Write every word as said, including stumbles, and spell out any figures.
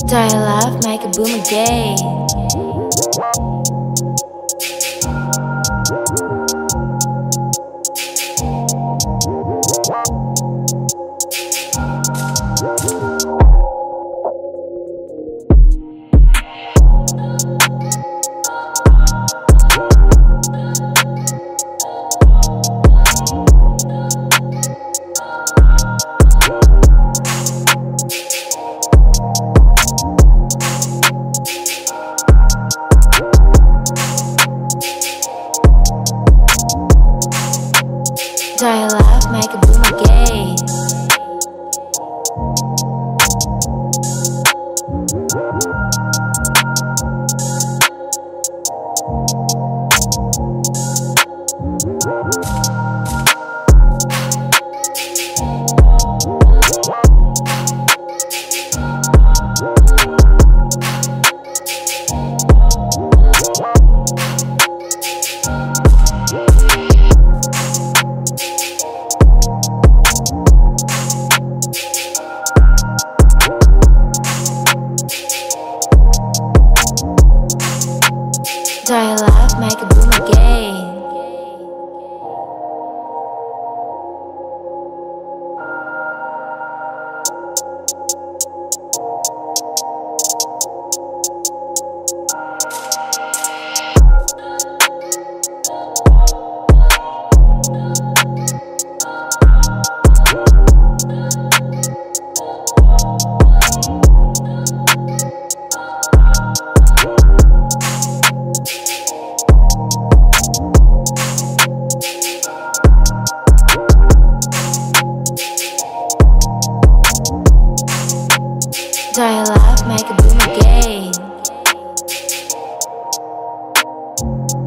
Die love, make a boom again. Die love, make a boom again. Die love, make a boom again. Die love, make a boom again.